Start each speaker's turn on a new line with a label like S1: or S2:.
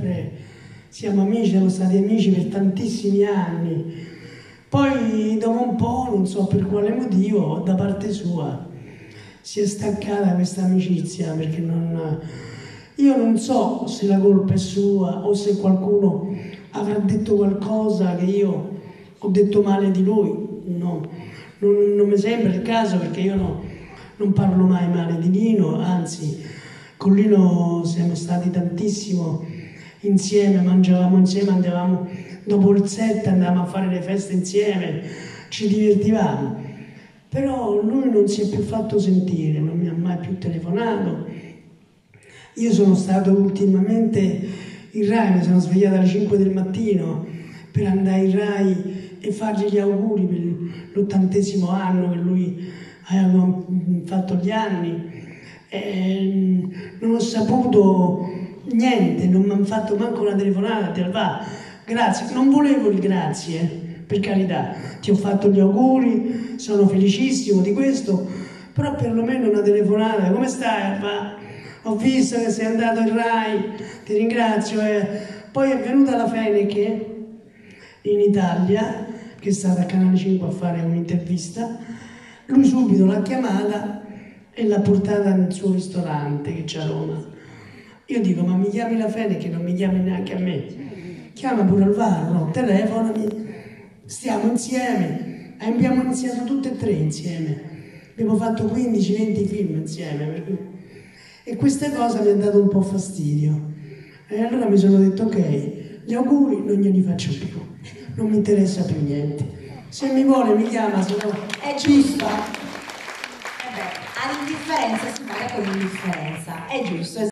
S1: sempre, siamo amici, siamo stati amici per tantissimi anni. Poi dopo un po', non so per quale motivo, da parte sua si è staccata questa amicizia, perché io non so se la colpa è sua o se qualcuno avrà detto qualcosa che io ho detto male di lui. No, non mi sembra il caso, perché io non parlo mai male di Lino, anzi con Lino siamo stati tantissimo insieme, mangiavamo insieme, andavamo dopo il set, andavamo a fare le feste insieme, ci divertivamo. Però lui non si è più fatto sentire, non mi ha mai più telefonato. Io sono stato ultimamente in Rai, mi sono svegliato alle 5 del mattino per andare in Rai e fargli gli auguri per l'80° anno che lui aveva fatto gli anni. Non ho saputo niente, non mi hanno fatto manco una telefonata, te va, grazie, non volevo il grazie, per carità, ti ho fatto gli auguri, sono felicissimo di questo, però perlomeno una telefonata, come stai? Va? Ho visto che sei andato in Rai, ti ringrazio. Poi è venuta la Fenech in Italia, che è stata a Canale 5 a fare un'intervista, lui subito l'ha chiamata e l'ha portata nel suo ristorante che c'è a Roma. Io dico, ma mi chiami la Fenech che non mi chiami neanche a me? Chiama pure Alvaro, telefonami, stiamo insieme, abbiamo iniziato tutte e tre insieme, abbiamo fatto 15-20 film insieme. E questa cosa mi ha dato un po' fastidio. E allora mi sono detto, ok, gli auguri non glieli faccio più, non mi interessa più niente. Se mi vuole mi chiama, se no...
S2: È giusto. All'indifferenza si paga con l'indifferenza, è giusto.